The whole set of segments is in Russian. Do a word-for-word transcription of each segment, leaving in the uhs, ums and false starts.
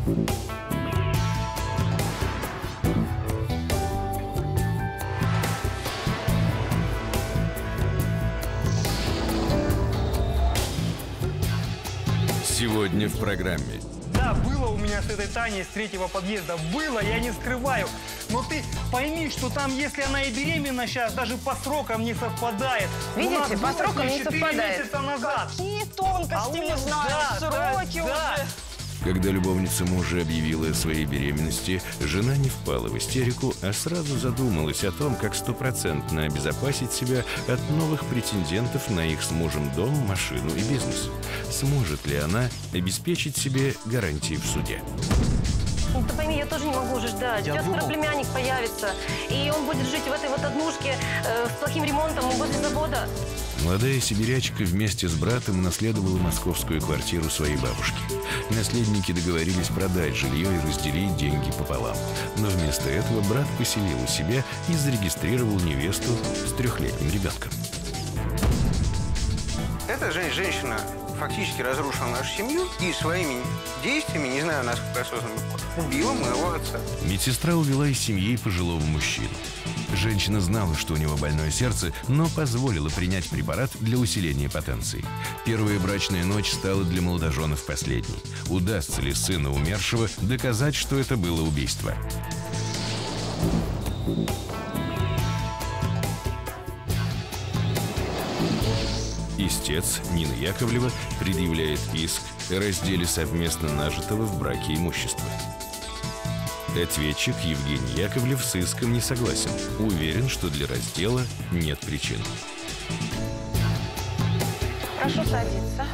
Сегодня в программе. Да, было у меня с этой Таней с третьего подъезда. Было, я не скрываю. Но ты пойми, что там, если она и беременна сейчас, даже по срокам не совпадает. Видите, по срокам не совпадает. Месяца назад. Какие тонкости а не знаю, да, сроки да, уже. Да. Когда любовница мужа объявила о своей беременности, жена не впала в истерику, а сразу задумалась о том, как стопроцентно обезопасить себя от новых претендентов на их с мужем дом, машину и бизнес. Сможет ли она обеспечить себе гарантии в суде? Ну, ты пойми, я тоже не могу уже ждать. Я У тебя скоро думал... племянник появится, и он будет жить в этой вот однушке э, с плохим ремонтом возле завода. Молодая сибирячка вместе с братом унаследовала московскую квартиру своей бабушки. Наследники договорились продать жилье и разделить деньги пополам. Но вместо этого брат поселил у себя и зарегистрировал невесту с трехлетним ребенком. Эта женщина фактически разрушила нашу семью и своими действиями, не знаю, насколько осознанно, убила моего отца. Медсестра увела из семьи пожилого мужчину. Женщина знала, что у него больное сердце, но позволила принять препарат для усиления потенции. Первая брачная ночь стала для молодоженов последней. Удастся ли сыну умершего доказать, что это было убийство? Истец Нина Яковлева предъявляет иск о разделе совместно нажитого в браке имущества. Ответчик Евгений Яковлев с иском не согласен. Уверен, что для раздела нет причин. Прошу садиться.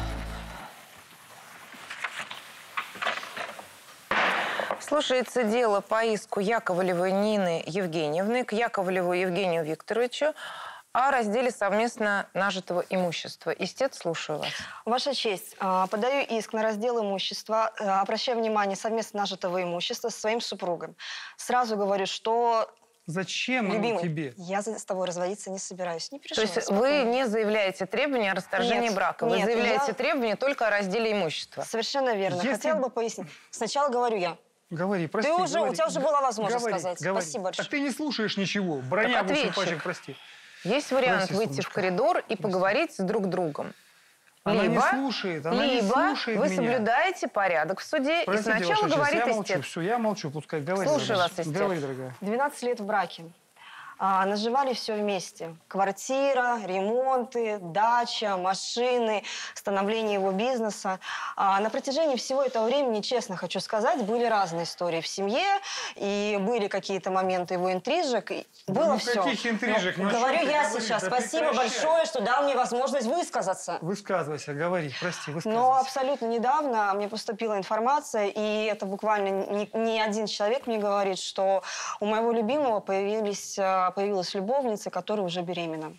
Слушается дело по иску Яковлевой Нины Евгеньевны к Яковлеву Евгению Викторовичу о разделе совместно нажитого имущества. Истец, слушаю вас. Ваша честь, подаю иск на раздел имущества, обращаю внимание, совместно нажитого имущества со своим супругом. Сразу говорю, что... Зачем оно любимый, тебе? я с тобой разводиться не собираюсь. Не То есть вы не заявляете требования о расторжении нет, брака? Вы нет, заявляете я... требования только о разделе имущества? Совершенно верно. Если... Хотела бы пояснить. Сначала говорю я. Говори, прости. Ты уже, говори. у тебя уже была возможность говори, сказать. говори. Спасибо большое. Так ты не слушаешь ничего. Броня в уши пачек, прости. Есть вариант Прости, выйти солнышко. в коридор и поговорить с друг другом. Она либо, не слушает, она либо не слушает вы меня. соблюдаете порядок в суде. Простите, и сначала Ваша говорит честь, я истец. молчу, все, я молчу, пускай говорит. Слушаю вас, истец. Говори, дорогая. двенадцать лет в браке. А, наживали все вместе. Квартира, ремонты, дача, машины, становление его бизнеса. А, на протяжении всего этого времени, честно хочу сказать, были разные истории в семье, и были какие-то моменты его интрижек. И было ну, все. каких интрижек? Ну, Ну, говорю я говоришь? сейчас. Да Спасибо прекращай. большое, что дал мне возможность высказаться. Высказывайся, говори, прости, высказывайся. Но абсолютно недавно мне поступила информация, и это буквально не, не один человек мне говорит, что у моего любимого появились, появилась любовница, которая уже беременна.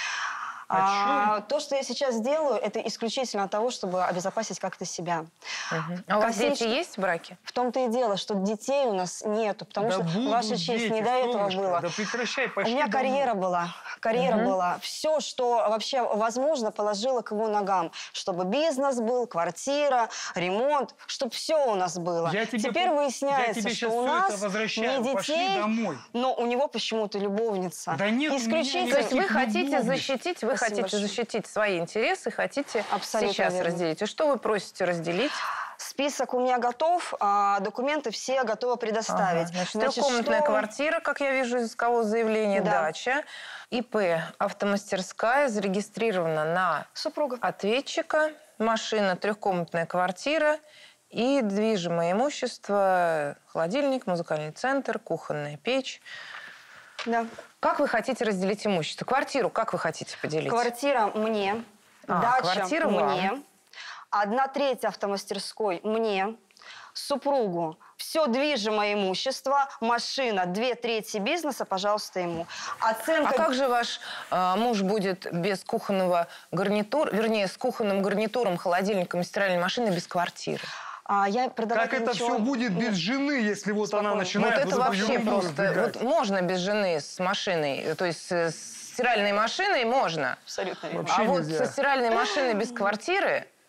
А, то, что я сейчас делаю, это исключительно от того, чтобы обезопасить как-то себя. Угу. А у вас Космич... дети есть в браке? В том-то и дело, что детей у нас нету, потому да что, ваша честь, дети, не до этого солнышко, было. Да прекращай, У почти меня давно. карьера была, карьера Угу. была. Все, что вообще возможно, положила к его ногам. Чтобы бизнес был, квартира, ремонт, чтобы все у нас было. Я тебе Теперь по- выясняется, я тебе что сейчас у всё нас это возвращаю. не Пошли детей, домой. но у него почему-то любовница. Да нет у меня Исключительно. То есть вы Никаких хотите любовниц. защитить, вы Спасибо хотите большое. защитить свои интересы, хотите Абсолютно сейчас верно. разделить. И что вы просите разделить? Список у меня готов, а документы все готовы предоставить. Ага, значит, Значит, трехкомнатная что- квартира, как я вижу из искового заявления, Да. дача, ИП «Автомастерская» зарегистрирована на Супруга. ответчика, машина, трехкомнатная квартира и движимое имущество, холодильник, музыкальный центр, кухонная печь. Да. Как вы хотите разделить имущество? Квартиру как вы хотите поделить? Квартира мне, А, дача квартира вам. мне, одна треть автомастерской мне, супругу все движимое имущество, машина, две трети бизнеса, пожалуйста, ему. Оценка... А как же ваш э, муж будет без кухонного гарнитура, вернее, с кухонным гарнитуром, холодильником и стиральной машиной без квартиры? А, я продавать Как это ничего- все будет без Нет. жены, если вот Спокойно. она начинает... Вот это вот эту вообще ерунду просто... раздвигать? Вот можно без жены с машиной, то есть с стиральной машиной можно. Абсолютно верно. Вообще а вот нельзя. со стиральной машиной без квартиры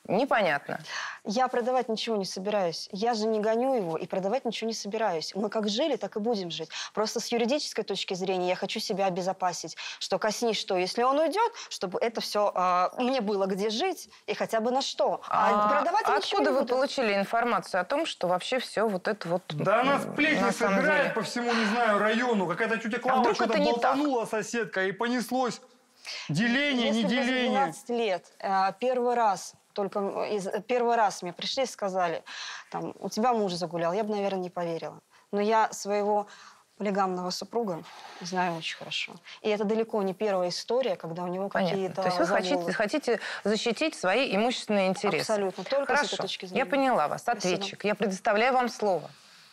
Непонятно. Я продавать ничего не собираюсь. Я же не гоню его и продавать ничего не собираюсь. Мы как жили, так и будем жить. Просто с юридической точки зрения я хочу себя обезопасить. Что коснись, что если он уйдет, чтобы это все э, мне было где жить и хотя бы на что. А, А продавать я ничего откуда не вы буду. получили информацию о том, что вообще все вот это вот... Да она сплетни на самом собирает деле? по всему, не знаю, району. Какая-то тетя Клава вдруг что-то это не так? болтанула, соседка, и понеслось. Деление, Если не бы за деление. двенадцать лет э, первый раз, только из, первый раз мне пришли и сказали, там, у тебя муж загулял, я бы, наверное, не поверила. Но я своего полигамного супруга знаю очень хорошо. И это далеко не первая история, когда у него Понятно. какие-то То есть вы загулы. хотите, хотите защитить свои имущественные интересы? Абсолютно. Только Хорошо. с этой точки зрения. Я поняла вас. Спасибо. Ответчик. Я предоставляю вам слово.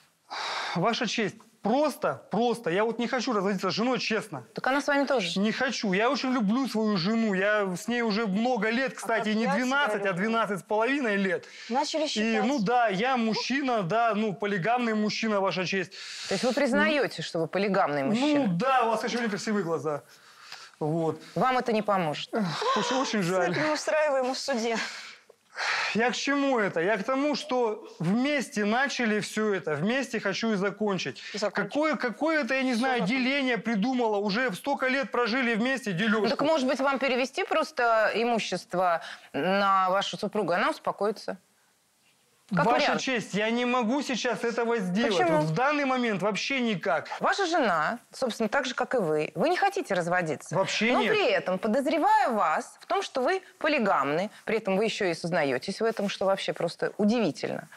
Ваша честь, просто, просто. Я вот не хочу разводиться с женой, честно. Так она с вами тоже. Не хочу. Я очень люблю свою жену. Я с ней уже много лет, кстати, как не я тебя двенадцать, а люблю. двенадцать с половиной лет. Начали И, считать. ну да, я мужчина, да, ну, полигамный мужчина, ваша честь. То есть вы признаете, что вы полигамный Ну мужчина? да, у вас очень красивые глаза. Вот. Вам это не поможет. Очень, очень жаль. Мы устраиваем в суде. Я к чему это? Я к тому, что вместе начали все это, вместе хочу и закончить. Закончить. Какое, какое-то, я не знаю, деление придумала. Уже столько лет прожили вместе, дележку. Ну, так, может быть, вам перевести просто имущество на вашу супругу, она успокоится? Как Ваша вариант. честь, я не могу сейчас этого сделать. Почему? Вот в данный момент вообще никак. Ваша жена, собственно, так же, как и вы, вы не хотите разводиться. Вообще но нет. при этом, подозревая вас в том, что вы полигамны, при этом вы еще и сознаетесь в этом, что вообще просто удивительно,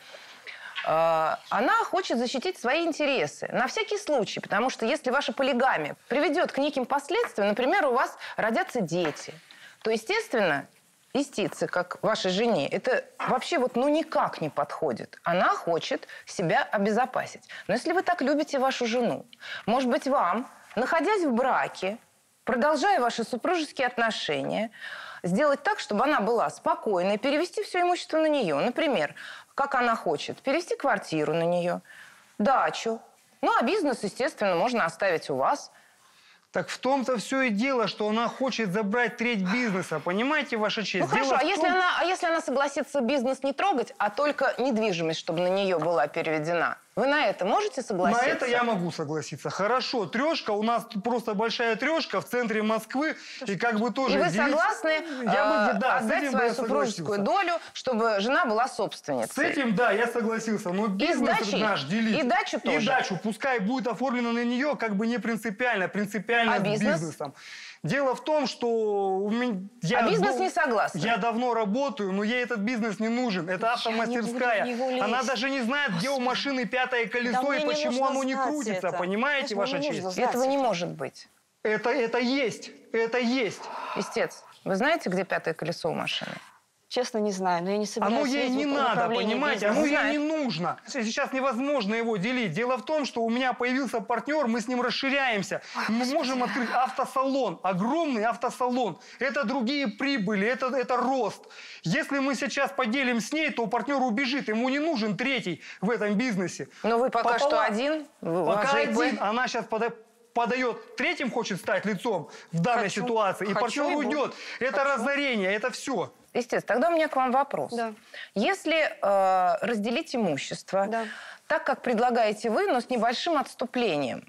э, она хочет защитить свои интересы. На всякий случай, потому что если ваша полигамия приведет к неким последствиям, например, у вас родятся дети, то, естественно, истицы, как вашей жене, это вообще вот ну никак не подходит. Она хочет себя обезопасить. Но если вы так любите вашу жену, может быть, вам, находясь в браке, продолжая ваши супружеские отношения, сделать так, чтобы она была спокойной, перевести все имущество на нее. Например, как она хочет, перевести квартиру на нее, дачу. Ну, а бизнес, естественно, можно оставить у вас. Так в том-то все и дело, что она хочет забрать треть бизнеса. Понимаете, ваша честь? Ну хорошо, Дело а в если, том- она, а если она согласится бизнес не трогать, а только недвижимость, чтобы на нее была переведена? Вы на это можете согласиться? На это я могу согласиться. Хорошо, трешка, у нас тут просто большая трешка в центре Москвы, и как бы тоже... И вы делить- согласны Я э, бы, да, с отдать этим бы свою я супружескую согласился. долю, чтобы жена была С собственницей? этим, да, я согласился. Но бизнес дачей? наш делить. И дачу тоже? И дачу. Пускай будет оформлено на нее, как бы не принципиально. Принципиально А с бизнес? бизнесом. Дело в том, что у меня... я А бизнес дол- не согласна? Я давно работаю, но ей этот бизнес не нужен. Это Я автомастерская. не буду в него Она лезть. даже не знает, где у машины пятое колесо мне и не почему нужно оно не знать крутится. это. Понимаете, Мне ваша не честь? нужно знать Этого не это. может быть. Это, это есть. Это есть. Истец, вы знаете, где пятое колесо у машины? Честно, не знаю, но я не собираюсь... Оно ей лезть не в надо, управление понимаете? бизнесом. Оно ей знает. не нужно. Сейчас невозможно его делить. Дело в том, что у меня появился партнер, мы с ним расширяемся. Мы можем открыть автосалон, огромный автосалон. Это другие прибыли, это, это рост. Если мы сейчас поделим с ней, то партнер убежит. Ему не нужен третий в этом бизнесе. Но вы пока Пополам. что один. у вас Пока же ИП. один, она сейчас пода- подает третьим, хочет стать лицом в данной Хочу. ситуации. И Хочу партнер и буду. уйдет. Это разорение, это все. Естественно, тогда у меня к вам вопрос. Да. Если э, разделить имущество, Да. так как предлагаете вы, но с небольшим отступлением,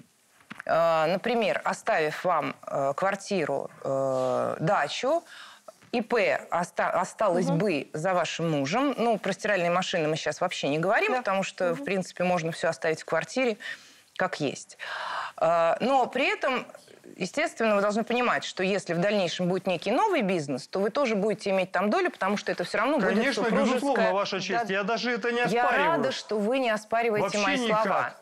э, например, оставив вам э, квартиру, э, дачу, ИП оста- осталось бы за вашим мужем, ну, про стиральные машины мы сейчас вообще не говорим, Да. потому что, в принципе, можно все оставить в квартире, как есть. Э, но при этом... Естественно, вы должны понимать, что если в дальнейшем будет некий новый бизнес, то вы тоже будете иметь там долю, потому что это все равно будет Конечно, супружеская... безусловно, ваша честь. Да. Я даже это не Я оспариваю. рада, что вы не оспариваете Вообще мои никак. слова.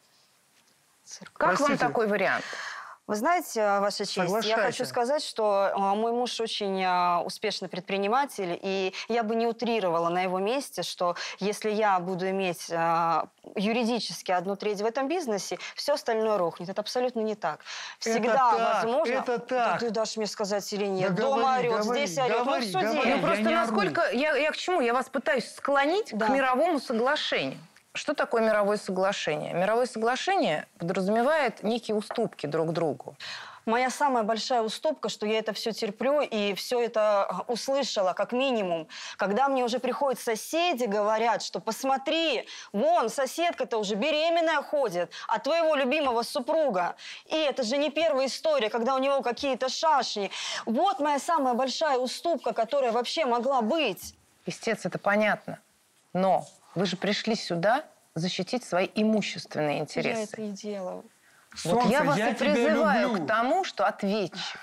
Как вам Простите. такой вариант? Вы знаете, Ваша честь, я Соглашайся. хочу сказать, что а, мой муж очень а, успешный предприниматель, и я бы не утрировала на его месте, что если я буду иметь а, юридически одну треть в этом бизнесе, все остальное рухнет. Это абсолютно не так. Всегда так, возможно... это так. Да ты дашь мне сказать или нет? Да Дома говори, орет, говори, здесь орет, говори, ну в суде. говори. Ну, Я просто не ору. насколько... Я, я к чему? Я вас пытаюсь склонить Да. к мировому соглашению. Что такое мировое соглашение? Мировое соглашение подразумевает некие уступки друг другу. Моя самая большая уступка, что я это все терплю и все это услышала, как минимум. Когда мне уже приходят соседи, говорят, что посмотри, вон, соседка-то уже беременная ходит от твоего любимого супруга. И это же не первая история, когда у него какие-то шашни. Вот моя самая большая уступка, которая вообще могла быть. Истец, это понятно. Но вы же пришли сюда защитить свои имущественные интересы. Я это и делаю. Вот Солнце, я вас я и тебя призываю люблю. к тому, что ответчик.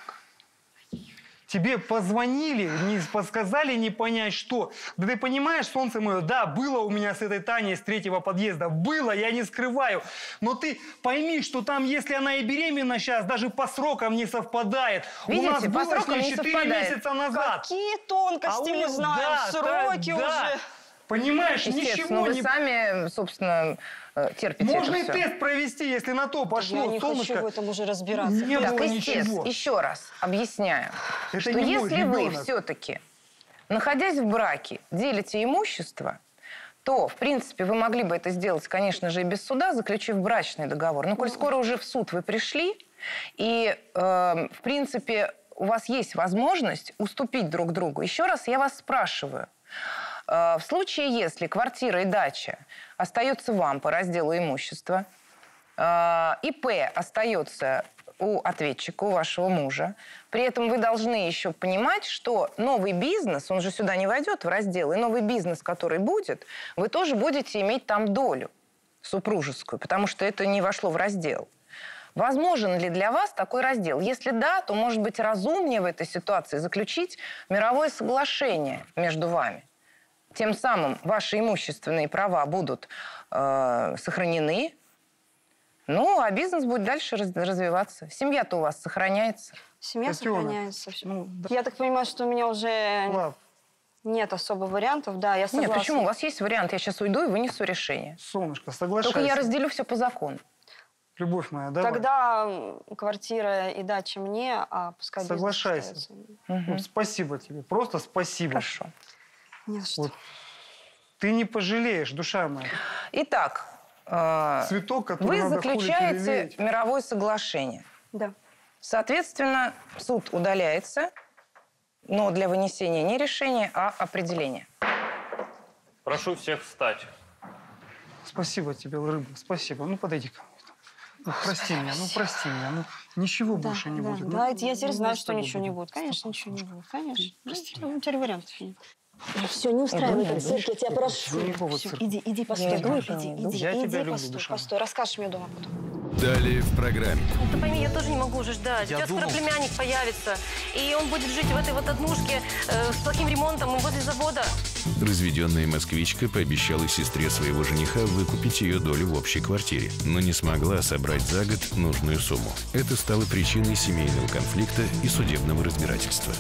Тебе позвонили, не подсказали не понять что. Да ты понимаешь, солнце мое, да, было у меня с этой Таней с третьего подъезда. Было, я не скрываю. Но ты пойми, что там, если она и беременна сейчас, даже по срокам не совпадает. Видите, у нас по было с срокам ней не четыре совпадает. месяца назад. Какие тонкости А мы он- знаем, да, сроки да, да. уже. Понимаешь, Истец, ничего но вы не... сами, собственно, э, терпите Можно и это всё. тест провести, если на то пошло, Я не солнышко. хочу в этом уже разбираться. Не Так, было истец, ничего. еще раз объясняю, Это что не мой если вы ребенок. все-таки, находясь в браке, делите имущество, то, в принципе, вы могли бы это сделать, конечно же, и без суда, заключив брачный договор. Но коль скоро уже в суд вы пришли, и, э, в принципе, у вас есть возможность уступить друг другу. Еще раз я вас спрашиваю. Э, в случае, если квартира и дача остаются вам по разделу имущества, э, ИП остается у ответчика, у вашего мужа. При этом вы должны еще понимать, что новый бизнес, он же сюда не войдет в раздел, и новый бизнес, который будет, вы тоже будете иметь там долю супружескую, потому что это не вошло в раздел. Возможен ли для вас такой раздел? Если да, то, может быть, разумнее в этой ситуации заключить мировое соглашение между вами. Тем самым ваши имущественные права будут э, сохранены, ну, а бизнес будет дальше раз- развиваться. Семья-то у вас сохраняется. Семья Татьяна, сохраняется. всё. ну, да. Я так понимаю, что у меня уже Ладно, нет особо вариантов. Да, я согласна. Нет, почему? У вас есть вариант. Я сейчас уйду и вынесу решение. солнышко, соглашайся. Только я разделю все по закону. Любовь моя, давай. Тогда м, квартира и дача мне, а пускай бизнес Соглашайся. остается. Ну, спасибо тебе, просто спасибо. Хорошо. Не за что. Вот. Ты не пожалеешь, душа моя. Итак, э, Цветок, который вы надо холить и заключаете лелеять. мировое соглашение. Да. Соответственно, суд удаляется, но для вынесения не решения, а определения. Прошу всех встать. Спасибо тебе, рыба, спасибо. Ну, подойди ко мне. Ну, прости меня, ну, прости меня. Ну, ничего Да, больше не да, будет. да, Ну, я теперь ну, знаю, мы с что тобой ничего не будем. будет. Конечно, ничего не будет. Конечно. Прости Ну, меня. теперь вариантов нет. Все, не устраивай этот цирк, я тебя прошу. Никакого Всё, цирка. иди, иди, постой, Я иди, тоже иди, не иду. иди, Я тебя иди, люблю, постой, душа. постой, расскажешь мне дома потом. Далее в программе. Ну, ты пойми, я тоже не могу уже ждать. Я Сейчас скоро думал. племянник появится. И он будет жить в этой вот однушке э, с плохим ремонтом возле завода. Разведенная москвичка пообещала сестре своего жениха выкупить ее долю в общей квартире, но не смогла собрать за год нужную сумму. Это стало причиной семейного конфликта и судебного разбирательства.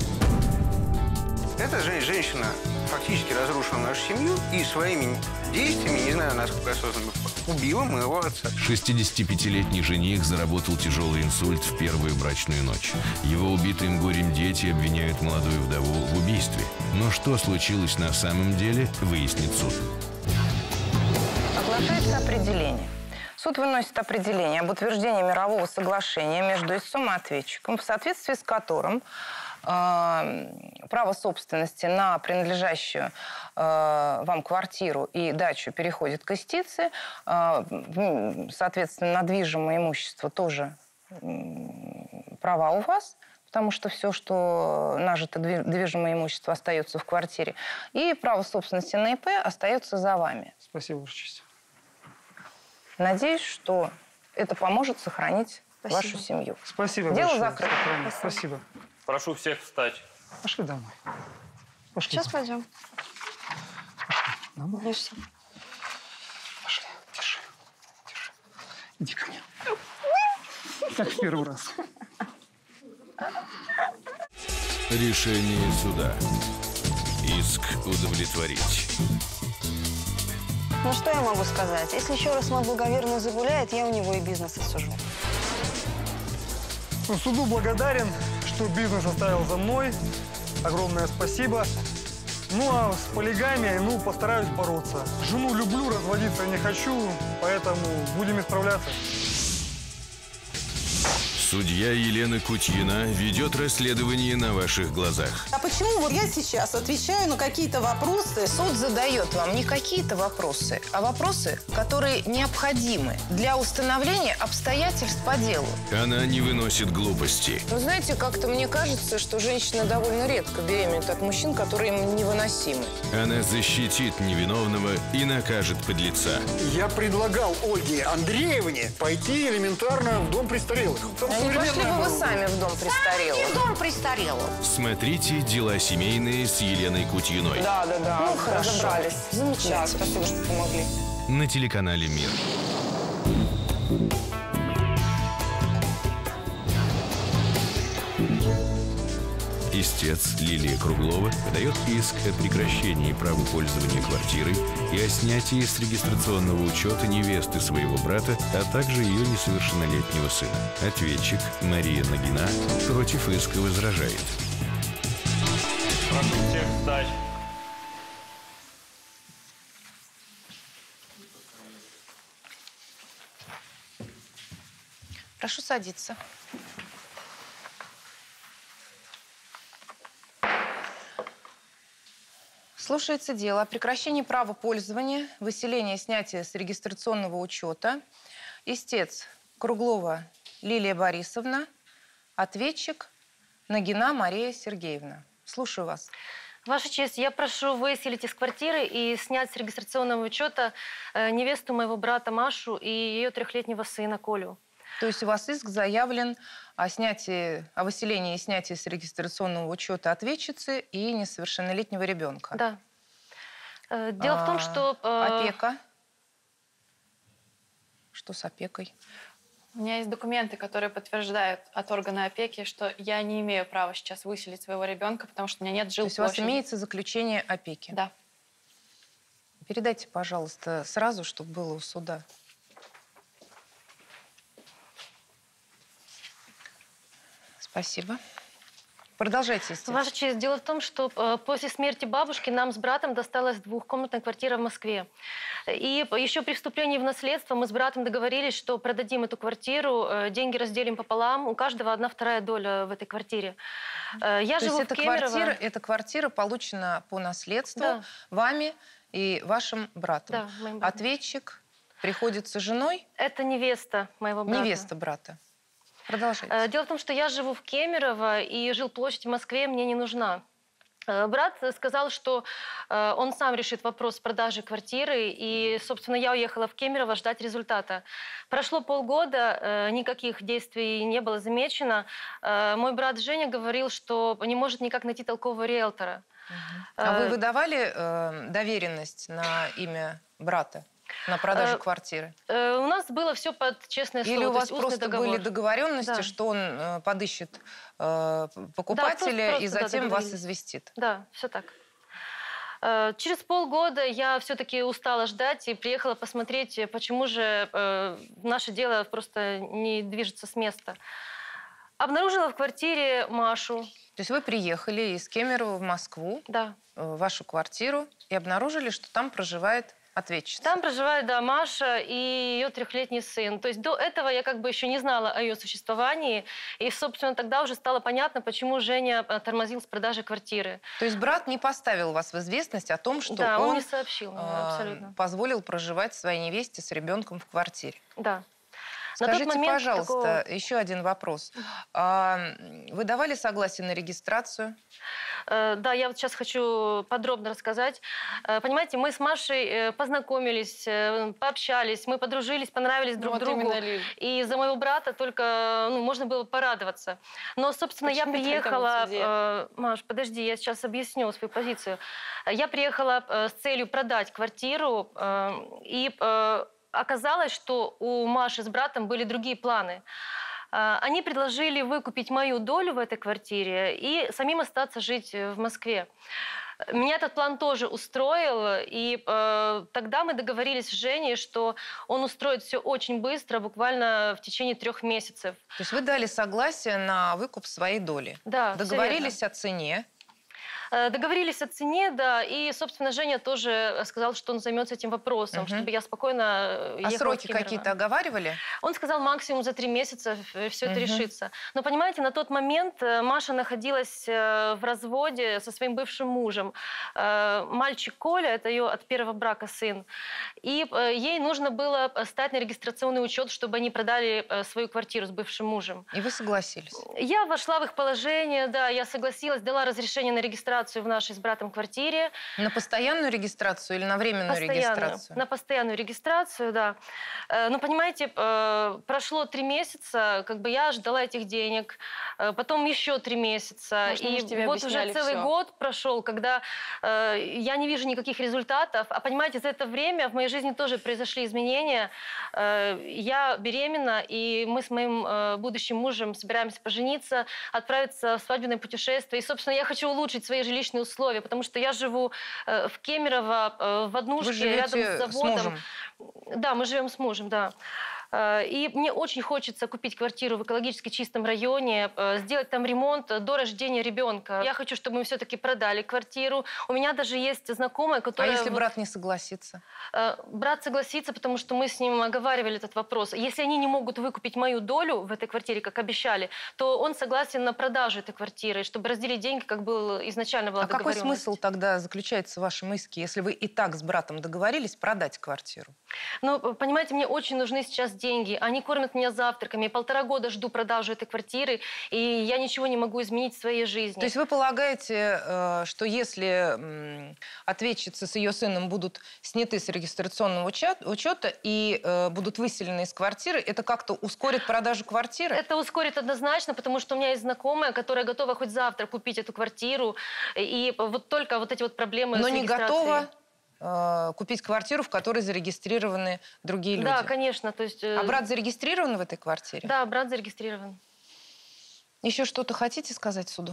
Эта жен- женщина фактически разрушила нашу семью и своими действиями, не знаю, насколько осознанно, убила моего отца. шестидесятипятилетний жених заработал тяжелый инсульт в первую брачную ночь. Его убитым горем дети обвиняют молодую вдову в убийстве. Но что случилось на самом деле, выяснит суд. Оглашается определение. Суд выносит определение об утверждении мирового соглашения между истцом и ответчиком, в соответствии с которым э, право собственности на принадлежащую э, вам квартиру и дачу переходит к истице. Э, соответственно, на движимое имущество тоже э, права у вас, потому что все, что нажито дви- движимое имущество, остается в квартире. И право собственности на ИП остается за вами. Спасибо, Ваша честь. Надеюсь, что это поможет сохранить Спасибо. вашу семью. Спасибо Дело большое. закрыто. Спокойно. Спасибо. Прошу всех встать. Пошли домой. Пошли. Сейчас пойдем. Домой. Видишься. Пошли. Держи. Держи. Иди ко мне. Как в первый раз. Решение суда. Иск удовлетворить. Ну что я могу сказать? Если еще раз мой благоверный загуляет, я у него и бизнес осужу. Ну, суду благодарен, что бизнес оставил за мной. Огромное спасибо. Ну, а с полигамией, ну, постараюсь бороться. Жену люблю, разводиться не хочу, поэтому будем исправляться. Судья Елена Кутьина ведет расследование на ваших глазах. А почему вот я сейчас отвечаю на какие-то вопросы? Суд задает вам не какие-то вопросы, а вопросы, которые необходимы для установления обстоятельств по делу. Она не выносит глупости. Вы знаете, как-то мне кажется, что женщины довольно редко беременеют от мужчин, которые им невыносимы. Она защитит невиновного и накажет подлеца. Я предлагал Ольге Андреевне пойти элементарно в дом престарелых. Там А не пошли бы современное вы было. сами в дом престарелых? В дом престарелых. Смотрите «Дела семейные» с Еленой Кутьиной. Да, да, да. Ну, хорошо. Разобрались. Замечательно. Да, спасибо, что помогли. На телеканале «Мир». Истец Лилия Круглова подает иск о прекращении права пользования квартирой и о снятии с регистрационного учета невесты своего брата, а также ее несовершеннолетнего сына. Ответчик Мария Нагина против иска возражает. Прошу всех встать. Прошу садиться. Слушается дело о прекращении права пользования, выселении и снятии с регистрационного учета. Истец Круглова Лилия Борисовна, ответчик Нагина Мария Сергеевна. Слушаю вас. Ваша честь, я прошу выселить из квартиры и снять с регистрационного учета э, невесту моего брата Машу и ее трехлетнего сына Колю. То есть у вас иск заявлен о снятии, о выселении и снятии с регистрационного учета ответчицы и несовершеннолетнего ребенка. Да. Э, Дело А, в том, что... э, Опека. Что с опекой? У меня есть документы, которые подтверждают от органа опеки, что я не имею права сейчас выселить своего ребенка, потому что у меня нет То есть у вас жилплощади. имеется заключение опеки? Да. Передайте, пожалуйста, сразу, чтобы было у суда. Спасибо. Продолжайте, истец. Ваша честь, дело в том, что э, после смерти бабушки нам с братом досталась двухкомнатная квартира в Москве. И еще при вступлении в наследство мы с братом договорились, что продадим эту квартиру, э, деньги разделим пополам, у каждого одна вторая доля в этой квартире. Э, я То живу есть в эта Кемерово. квартира, эта квартира получена по наследству Да. вами и вашим братом. Да, моим братом. Ответчик приходится женой? Это невеста моего брата. Невеста брата. Продолжайте. Э, Дело в том, что я живу в Кемерово, и жилплощадь в Москве мне не нужна. Э, Брат сказал, что э, он сам решит вопрос продажи квартиры, и, собственно, я уехала в Кемерово ждать результата. Прошло полгода, э, никаких действий не было замечено. Э, Мой брат Женя говорил, что не может никак найти толкового риэлтора. А вы Э, выдавали э, доверенность на имя брата на продажу Э, квартиры? э, У нас было все под честное слово. Или у то вас есть устный просто договор. были договоренности, Да. что он э, подыщет э, покупателя просто, и да, затем вас договорились. известит? Да, все так. Э, Через полгода я все-таки устала ждать и приехала посмотреть, почему же э, наше дело просто не движется с места. Обнаружила в квартире Машу. То есть вы приехали из Кемерово в Москву, Да. э, в вашу квартиру, и обнаружили, что там проживает ответчица. Там проживает, да, Маша и ее трехлетний сын. То есть до этого я как бы еще не знала о ее существовании. И, собственно, тогда уже стало понятно, почему Женя э, тормозил с продажей квартиры. То есть брат не поставил вас в известность о том, что Да, он он не сообщил мне, э, абсолютно. позволил проживать своей невесте с ребенком в квартире. Да. На тот Скажите, момент пожалуйста, такого- еще один вопрос. А, вы давали согласие на регистрацию? Э, Да, я вот сейчас хочу подробно рассказать. Э, Понимаете, мы с Машей э, познакомились, э, пообщались, мы подружились, понравились друг Вот другу. именно, Лиль. И за моего брата только ну, можно было порадоваться. Но, собственно, я Почему только приехала... на суде? э, Маш, подожди, я сейчас объясню свою позицию. Я приехала э, с целью продать квартиру, э, и э, оказалось, что у Маши с братом были другие планы. Э, Они предложили выкупить мою долю в этой квартире и самим остаться жить э, в Москве. Меня этот план тоже устроил, и э, тогда мы договорились с Женей, что он устроит все очень быстро, буквально в течение трех месяцев. То есть вы дали согласие на выкуп своей доли? Да, всё Договорились о цене? Договорились о цене, да, и, собственно, Женя тоже сказал, что он займется этим вопросом, угу. чтобы я спокойно ехала. А сроки какие-то оговаривали? Он сказал, максимум за три месяца все это угу. решится. Но, понимаете, на тот момент Маша находилась в разводе со своим бывшим мужем. Мальчик Коля, это ее от первого брака сын, и ей нужно было стать на регистрационный учет, чтобы они продали свою квартиру с бывшим мужем. И вы согласились? Я вошла в их положение, да, я согласилась, дала разрешение на регистрацию в нашей с братом квартире. На постоянную регистрацию или на временную постоянную, регистрацию? На постоянную регистрацию, да. Ну, понимаете, прошло три месяца, как бы я ждала этих денег, потом еще три месяца. Может, и вот уже целый все. год прошел, когда я не вижу никаких результатов. А понимаете, за это время в моей жизни тоже произошли изменения. Я беременна, и мы с моим будущим мужем собираемся пожениться, отправиться в свадебное путешествие. И, собственно, я хочу улучшить свои жилищные условия, потому что я живу в Кемерово, в однушке, рядом с заводом. С мужем? Да, мы живем с мужем, да. И мне очень хочется купить квартиру в экологически чистом районе, сделать там ремонт до рождения ребенка. Я хочу, чтобы мы все-таки продали квартиру. У меня даже есть знакомая, которая... А если брат не согласится? Брат согласится, потому что мы с ним оговаривали этот вопрос. Если они не могут выкупить мою долю в этой квартире, как обещали, то он согласен на продажу этой квартиры, чтобы разделить деньги, как был изначально была договоренность. А какой договоренность. смысл тогда заключается в вашем иске, если вы и так с братом договорились продать квартиру? Ну, понимаете, мне очень нужны сейчас деньги. Они кормят меня завтраками. Я полтора года жду продажу этой квартиры, и я ничего не могу изменить в своей жизни. То есть вы полагаете, что если ответчицы с ее сыном будут сняты с регистрационного учета и будут выселены из квартиры, это как-то ускорит продажу квартиры? Это ускорит однозначно, потому что у меня есть знакомая, которая готова хоть завтра купить эту квартиру, и вот только вот эти вот проблемы Но с не регистрацией. готова купить квартиру, в которой зарегистрированы другие люди. Да, конечно. То есть, а брат зарегистрирован в этой квартире? Да, брат зарегистрирован. Еще что-то хотите сказать суду?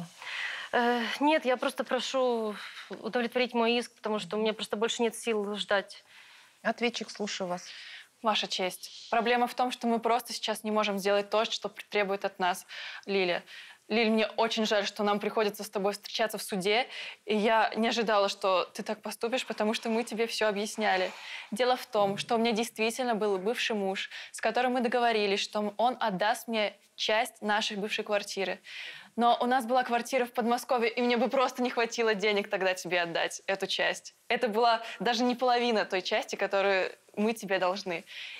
Э, нет, я просто прошу удовлетворить мой иск, потому что у меня просто больше нет сил ждать. Ответчик, слушаю вас. Ваша честь. Проблема в том, что мы просто сейчас не можем сделать то, что требует от нас Лиля. Лиль, мне очень жаль, что нам приходится с тобой встречаться в суде. И я не ожидала, что ты так поступишь, потому что мы тебе все объясняли. Дело в том, что у меня действительно был бывший муж, с которым мы договорились, что он отдаст мне часть нашей бывшей квартиры. Но у нас была квартира в Подмосковье, и мне бы просто не хватило денег тогда тебе отдать эту часть. Это была даже не половина той части, которую мы тебе должны.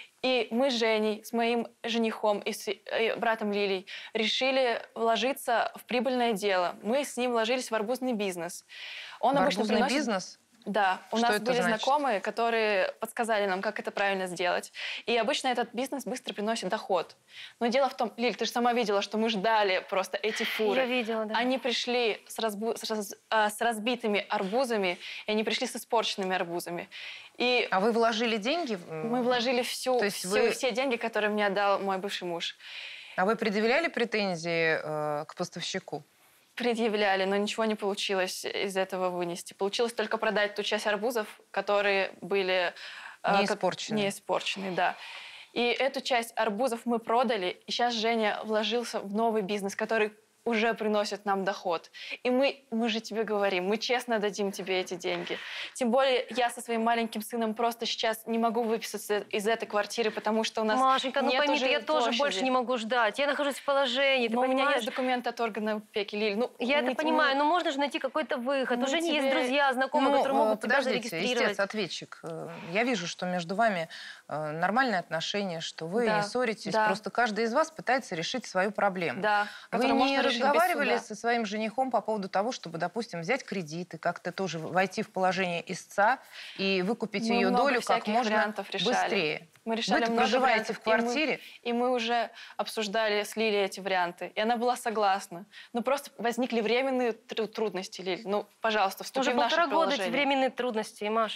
И мы с Женей, с моим женихом и с братом Лилей решили вложиться в прибыльное дело. Мы с ним вложились в арбузный бизнес. Он в обычно арбузный приносит... бизнес? Да, у Что нас это были значит? знакомые, которые подсказали нам, как это правильно сделать. И обычно этот бизнес быстро приносит доход. Но дело в том, Лиль, ты же сама видела, что мы ждали просто эти фуры. Я видела, да. Они пришли с, разбу... с, раз... с разбитыми арбузами, и они пришли с испорченными арбузами. И а вы вложили деньги? Мы вложили всю, То есть всю, вы... все деньги, которые мне отдал мой бывший муж. А вы предъявляли претензии э, к поставщику? Предъявляли, но ничего не получилось из этого вынести. Получилось только продать ту часть арбузов, которые были... Не испорчены. Не испорчены, да. И эту часть арбузов мы продали, и сейчас Женя вложился в новый бизнес, который уже приносит нам доход. И мы, мы же тебе говорим, мы честно дадим тебе эти деньги. Тем более я со своим маленьким сыном просто сейчас не могу выписаться из этой квартиры, потому что у нас Машенька, ну нет пойми, уже я тоже площади. больше не могу ждать. Я нахожусь в положении, ты Но у меня понимаешь? есть документы от органа опеки, Лиль. Ну, я мы, это понимаю, мы... но можно же найти какой-то выход. Мы Уже не тебе... есть друзья, знакомые, ну, которые могут тебя подождите, зарегистрировать. истец, ответчик. Я вижу, что между вами нормальные отношения, что вы да. не ссоритесь. Да. Просто каждый из вас пытается решить свою проблему. Да. Вы не разговаривали со своим женихом по поводу того, чтобы, допустим, взять кредиты, как-то тоже войти в положение истца и выкупить мы ее долю как можно быстрее? Мы решали Вы много проживаете вариантов, в квартире? И мы, и мы уже обсуждали с Лилей эти варианты. И она была согласна. Но просто возникли временные трудности, Лиль. Ну, пожалуйста, вступи Уже в наше полтора года положение. эти временные трудности, Маш.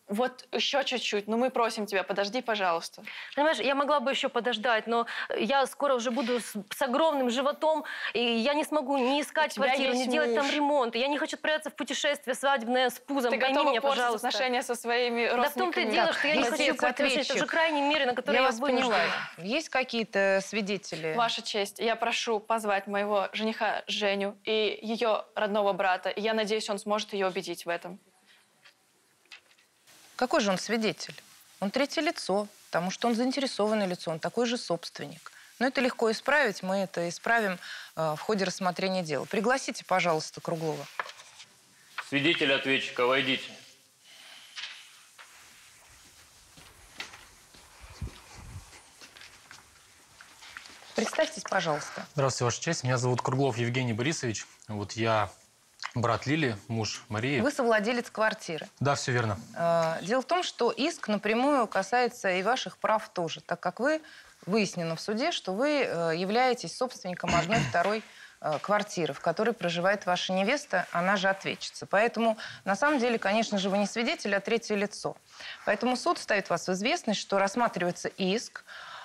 вот еще чуть-чуть, но мы просим тебя, подожди, пожалуйста. Понимаешь, я могла бы еще подождать, но я скоро уже буду с, с огромным животом, и я не смогу не искать квартиру, не делать там ремонт. Я не хочу отправляться в путешествие свадебное с пузом. Ты Пойми готова меня, портить пожалуйста. отношения со своими родственниками? Да в том-то и дело, что я не хочу портить. Это уже крайние меры, на которые я, я вас вынуждена. поняла. Есть какие-то свидетели? Ваша честь, я прошу позвать моего жениха Женю и ее родного брата. И я надеюсь, он сможет ее убедить в этом. Какой же он свидетель? Он третье лицо, потому что он заинтересованное лицо, он такой же собственник. Но это легко исправить, мы это исправим э, в ходе рассмотрения дела. Пригласите, пожалуйста, Круглова. Свидетель ответчика, войдите. Представьтесь, пожалуйста. Здравствуйте, Ваша честь. Меня зовут Круглов Евгений Борисович. Вот я брат Лили, муж Марии. Вы совладелец квартиры. Да, все верно. Дело в том, что иск напрямую касается и ваших прав тоже, так как вы, выяснено в суде, что вы являетесь собственником одной второй квартиры, в которой проживает ваша невеста, она же ответчица. Поэтому, на самом деле, конечно же, вы не свидетель, а третье лицо. Поэтому суд ставит вас в известность, что рассматривается иск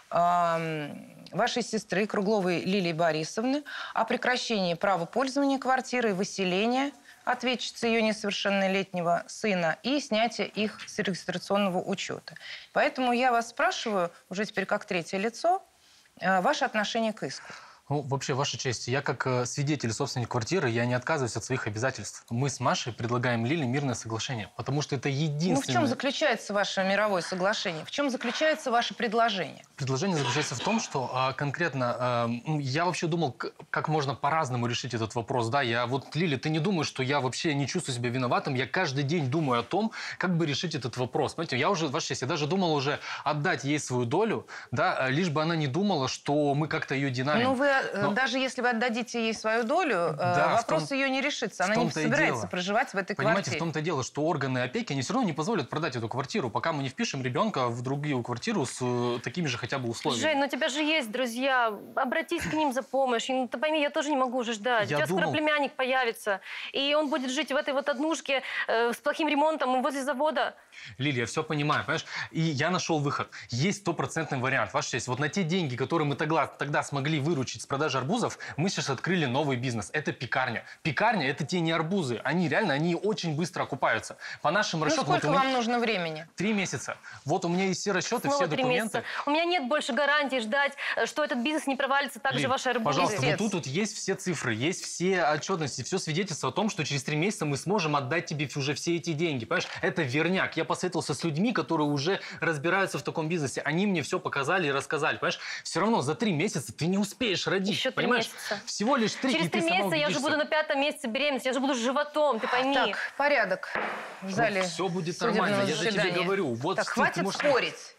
вашей сестры Кругловой Лилии Борисовны о прекращении права пользования квартирой, выселения ответчицы ее несовершеннолетнего сына и снятия их с регистрационного учета. Поэтому я вас спрашиваю, уже теперь как третье лицо, ваше отношение к иску. Ну, вообще, Ваша честь, я как э, свидетель собственник квартиры, я не отказываюсь от своих обязательств. Мы с Машей предлагаем Лиле мирное соглашение, потому что это единственное... Ну, в чем заключается ваше мировое соглашение? В чем заключается ваше предложение? Предложение заключается в том, что а, конкретно а, я вообще думал, как можно по-разному решить этот вопрос. Да, я вот, Лили, ты не думаешь, что я вообще не чувствую себя виноватым? Я каждый день думаю о том, как бы решить этот вопрос. Понимаете, я уже, Ваша честь, я даже думал уже отдать ей свою долю, да, лишь бы она не думала, что мы как-то ее динамим. Ну, вы, Но... даже если вы отдадите ей свою долю, да, вопрос том... ее не решится. Она не собирается проживать в этой Понимаете, квартире. в том-то дело, что органы опеки, они все равно не позволят продать эту квартиру, пока мы не впишем ребенка в другую квартиру с э, такими же хотя бы условиями. Жень, ну у тебя же есть друзья, обратись к ним за помощью. Ну, ты пойми, я тоже не могу уже ждать. Я у тебя думал... скоро племянник появится, и он будет жить в этой вот однушке э, с плохим ремонтом возле завода. Лилия, я все понимаю, понимаешь? И я нашел выход. Есть стопроцентный вариант. Ваша честь, вот на те деньги, которые мы тогда, тогда смогли выручить с продажи арбузов, мы сейчас открыли новый бизнес. Это пекарня. Пекарня – это те не арбузы. Они реально, они очень быстро окупаются. По нашим ну, расчетам... сколько вот вам меня... нужно времени? Три месяца. Вот у меня есть все расчеты, Снова все документы. Месяца. У меня нет больше гарантий ждать, что этот бизнес не провалится так Лиль, же ваши арбузы. пожалуйста, вот тут вот есть все цифры, есть все отчетности, все свидетельства о том, что через три месяца мы сможем отдать тебе уже все эти деньги. Понимаешь? Это верняк. Я посоветовался с людьми, которые уже разбираются в таком бизнесе. Они мне все показали и рассказали. Понимаешь? Все равно за три месяца ты не успеешь родить. Еще три понимаешь? месяца. Всего лишь три, Через и ты три месяца я уже буду на пятом месяце беременности, я же буду с животом, ты пойми. Так, порядок в зале. Вот все будет нормально, я же тебе говорю. Вот так, ты, хватит ты можешь... спорить.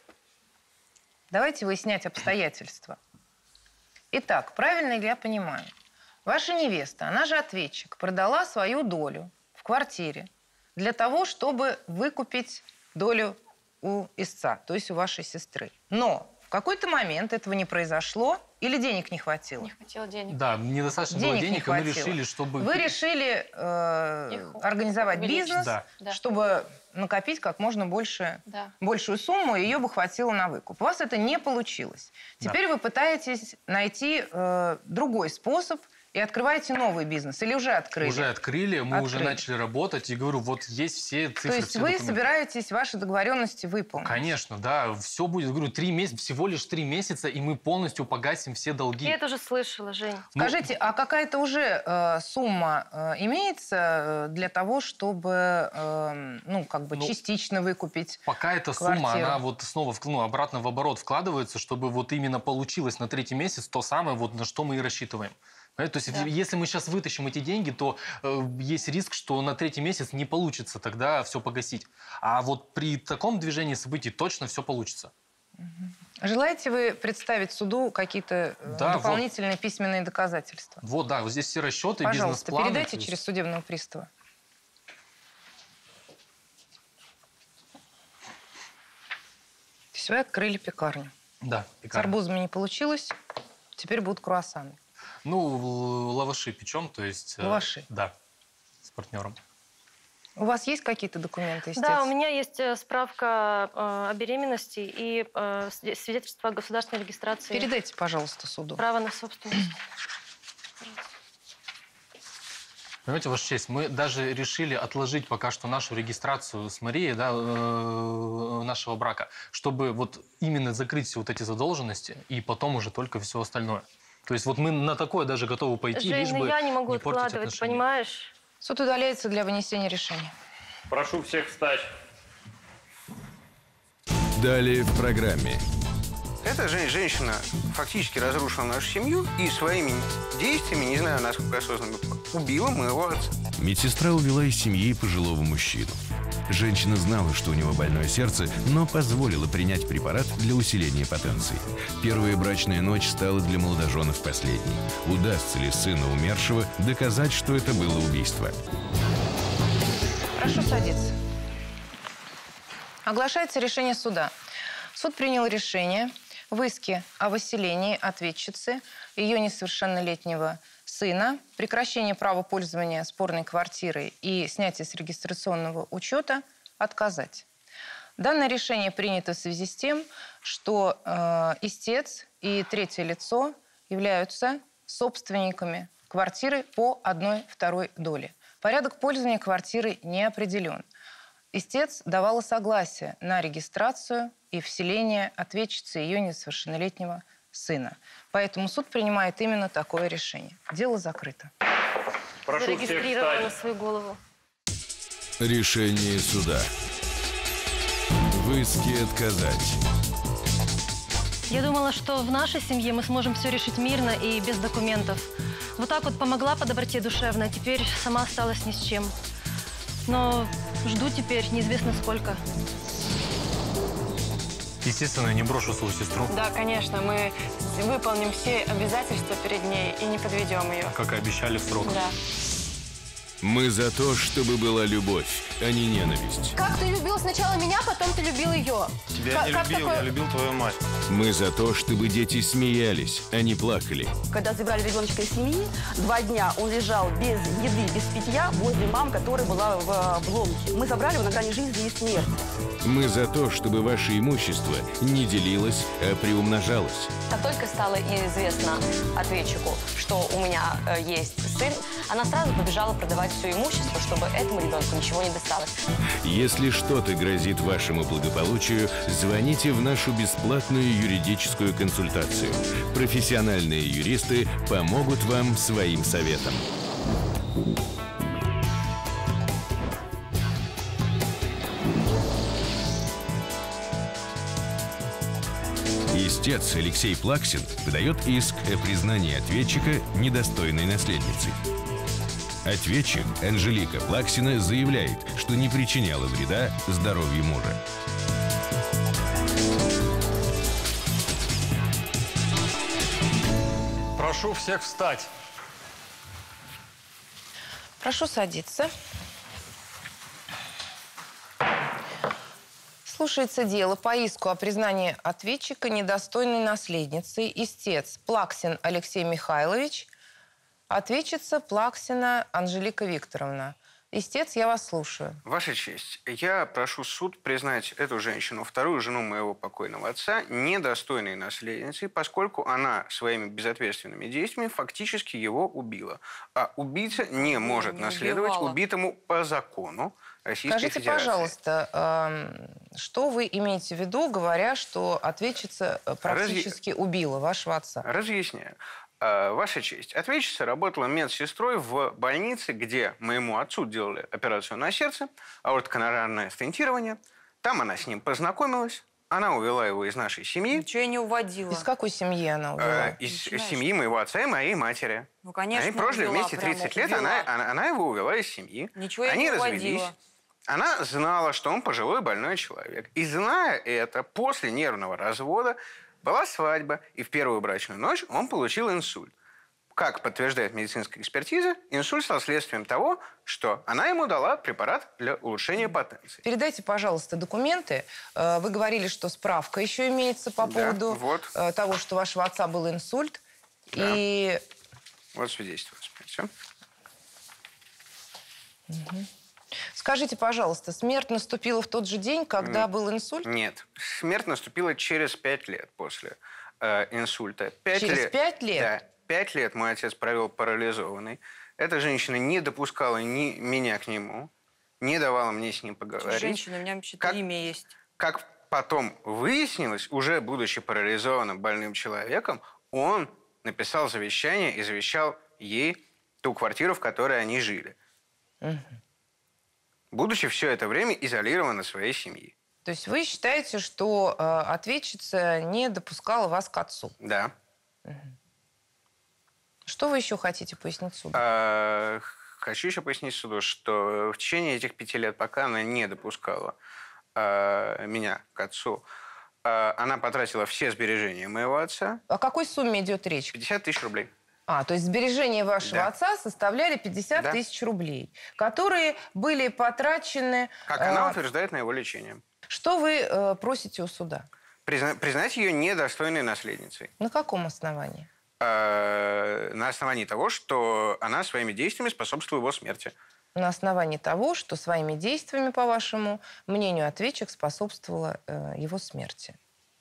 Давайте выяснять обстоятельства. Итак, правильно ли я понимаю? Ваша невеста, она же ответчик, продала свою долю в квартире для того, чтобы выкупить долю у истца, то есть у вашей сестры. Но в какой-то момент этого не произошло или денег не хватило? Не хватило денег. Да, недостаточно денег было денег, и мы решили, чтобы... Вы решили э, организовать увеличить. бизнес, да. Да. чтобы накопить как можно больше, Да. большую сумму, и ее бы хватило на выкуп. У вас это не получилось. Теперь да. вы пытаетесь найти э, другой способ и открываете новый бизнес. Или уже открыли? Уже открыли, мы Открыли. уже начали работать. И говорю, вот есть все цифры, То есть все вы документы. собираетесь ваши договоренности выполнить? Конечно, да. Все будет, говорю, три месяца, всего лишь три месяца, и мы полностью погасим все долги. Я это уже слышала, Жень. Скажите, а какая-то уже э, сумма э, имеется для того, чтобы, э, ну, как бы Ну, частично выкупить Пока эта квартиру? сумма, она вот снова ну, обратно в оборот вкладывается, чтобы вот именно получилось на третий месяц то самое, вот на что мы и рассчитываем. Понимаете? То есть, Да. если мы сейчас вытащим эти деньги, то э, есть риск, что на третий месяц не получится тогда все погасить. А вот при таком движении событий точно все получится. Желаете вы представить суду какие-то э, Да, дополнительные письменные доказательства? Вот, да, вот здесь все расчеты, Пожалуйста, бизнес-планы. передайте то есть- через судебного пристава. То есть вы открыли пекарню. Да, С пекарня. арбузами не получилось, теперь будут круассаны. Ну, л- лаваши печем, то есть... э, Лаваши? Да, с партнером. У вас есть какие-то документы, истец? Да, у меня есть э, справка э, о беременности и э, свиде- свидетельство о государственной регистрации. Передайте, пожалуйста, суду. Право на собственность. Понимаете, Ваша честь, мы даже решили отложить пока что нашу регистрацию с Марией, да, э, нашего брака, чтобы вот именно закрыть все вот эти задолженности и потом уже только все остальное. То есть вот мы на такое даже готовы пойти, Жень, лишь ну бы я не могу не портить откладывать, отношения. понимаешь? Суд удаляется для вынесения решения. Прошу всех встать. Далее в программе. Эта жен- женщина фактически разрушила нашу семью и своими действиями, не знаю, насколько осознанно, убила моего отца. Медсестра увела из семьи пожилого мужчину. Женщина знала, что у него больное сердце, но позволила принять препарат для усиления потенции. Первая брачная ночь стала для молодоженов последней. Удастся ли сыну умершего доказать, что это было убийство? Прошу садиться. Оглашается решение суда. Суд принял решение в иске о выселении ответчицы, ее несовершеннолетнего сына, прекращении права пользования спорной квартирой и снятия с регистрационного учета отказать. Данное решение принято в связи с тем, что э, истец и третье лицо являются собственниками квартиры по одной второй доле. Порядок пользования квартирой не определен. Истец давала согласие на регистрацию и вселение ответчицы ее несовершеннолетнего сына. Поэтому суд принимает именно такое решение. Дело закрыто. Прошу всех Зарегистрировала на встать. свою голову. Решение суда. В иске отказать. Я думала, что в нашей семье мы сможем все решить мирно и без документов. Вот так вот помогла по доброте душевной, а теперь сама осталась ни с чем. Но жду теперь неизвестно сколько. Естественно, я не брошу свою сестру, Да, конечно, мы выполним все обязательства перед ней и не подведем ее. как и обещали в срок. Да. Мы за то, чтобы была любовь, а не ненависть. Как ты любил сначала меня, потом ты любил ее? Тебя Как- не как любил, такое- я любил твою мать. Мы за то, чтобы дети смеялись, а не плакали. Когда забрали ребеночка из семьи, два дня он лежал без еды, без питья возле мамы, которая была в, в ломке. Мы забрали его на грани жизни и смерти. Мы за то, чтобы ваше имущество не делилось, а приумножалось. Как только стало известно ответчику, что у меня э, есть сын, она сразу побежала продавать все имущество, чтобы этому ребенку ничего не досталось. Если что-то грозит вашему благополучию, звоните в нашу бесплатную юридическую консультацию. Профессиональные юристы помогут вам своим советом. Истец Алексей Плаксин подает иск о признании ответчика недостойной наследницей. Ответчик Анжелика Плаксина заявляет, что не причиняла вреда здоровью мужа. Прошу всех встать. Прошу садиться. Слушается дело по иску о признании ответчика недостойной наследницей истец Плаксин Алексей Михайлович, ответчица Плаксина Анжелика Викторовна. Истец, я вас слушаю. Ваша честь, я прошу суд признать эту женщину, вторую жену моего покойного отца, недостойной наследницей, поскольку она своими безответственными действиями фактически его убила. А убийца не может не наследовать убивала. убитому по закону Российской Скажите, Федерации. пожалуйста, эм, что вы имеете в виду, говоря, что ответчица э, практически убила вашего отца? Разъясняю. А, Ваша честь, ответчица работала медсестрой в больнице, где моему отцу делали операцию на сердце, аортокоронарное стентирование. Там она с ним познакомилась. Она увела его из нашей семьи. Ничего я не уводила. Из какой семьи она увела? Э, из семьи моего отца и моей матери. Ну, конечно, Они прожили увела, вместе прямо тридцать лет, увела. она, она, она его увела из семьи. Ничего я Они не развелись. уводила. Она знала, что он пожилой больной человек. И зная это, после нервного развода была свадьба, и в первую брачную ночь он получил инсульт. Как подтверждает медицинская экспертиза, инсульт стал следствием того, что она ему дала препарат для улучшения потенции. Передайте, пожалуйста, документы. Э, Вы говорили, что справка еще имеется по Да, поводу вот. э, того, что у вашего отца был инсульт. Да. И... Вот свидетельство. Смотрите. Мгм. Скажите, пожалуйста, смерть наступила в тот же день, когда Нет. был инсульт? Нет. Смерть наступила через пять лет после э, инсульта. Пять Через лет, пять лет? Да. Пять лет мой отец провел парализованный. Эта женщина не допускала ни меня к нему, не давала мне с ним поговорить. Женщина, у меня вообще-то Как- имя есть. Как потом выяснилось, уже будучи парализованным больным человеком, он написал завещание и завещал ей ту квартиру, в которой они жили. Мгм. Будучи все это время изолирован от своей семьи. То есть вы считаете, что э, ответчица не допускала вас к отцу? Да. Что вы еще хотите пояснить суду? А, хочу еще пояснить суду, что в течение этих пяти лет, пока она не допускала а, меня к отцу, а, она потратила все сбережения моего отца. О какой сумме идет речь? пятьдесят тысяч рублей. А, то есть сбережения вашего Да. отца составляли пятьдесят Да. тысяч рублей, которые были потрачены... Как она э, утверждает, на его лечение. Что вы э, просите у суда? Призна- признать ее недостойной наследницей. На каком основании? А, на основании того, что она своими действиями способствовала его смерти. На основании того, что своими действиями, по вашему мнению, ответчик способствовала э, его смерти.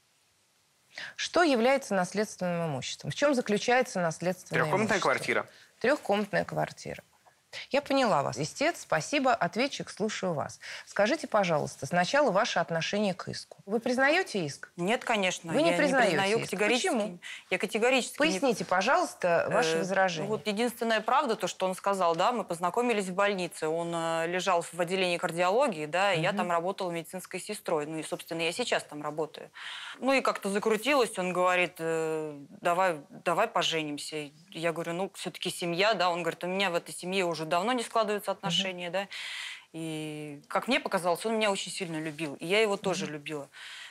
Что является наследственным имуществом? В чем заключается наследственное Трехкомнатная имущество? квартира. Трехкомнатная квартира. Я поняла вас. Истец, спасибо. Ответчик, слушаю вас. Скажите, пожалуйста, сначала ваше отношение к иску. Вы признаете иск? Нет, конечно. Вы не я признаете не признаю иск. категорически. Почему? Я категорически не- Поясните, пожалуйста, ваше Э, возражение. ну вот единственная правда, то, что он сказал, да, мы познакомились в больнице. Он э, лежал в отделении кардиологии, да, и я Мгм. там работала медицинской сестрой. Ну и, собственно, я сейчас там работаю. Ну и как-то закрутилось, он говорит, э, давай, давай поженимся. Я говорю, ну, все-таки семья, да. Он говорит, у меня в этой семье уже давно не складываются отношения, да. И, как мне показалось, он меня очень сильно любил. И я его тоже любила.